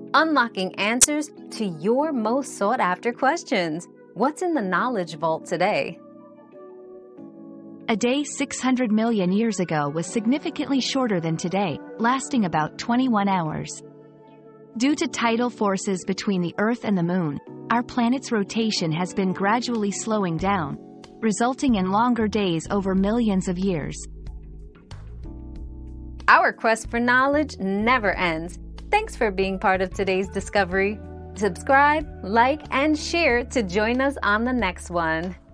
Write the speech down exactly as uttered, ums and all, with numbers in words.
unlocking answers to your most sought-after questions. What's in the Knowledge Vault today? A day six hundred million years ago was significantly shorter than today, lasting about twenty-one hours. Due to tidal forces between the Earth and the Moon, our planet's rotation has been gradually slowing down, resulting in longer days over millions of years. Our quest for knowledge never ends. Thanks for being part of today's discovery. Subscribe, like, and share to join us on the next one.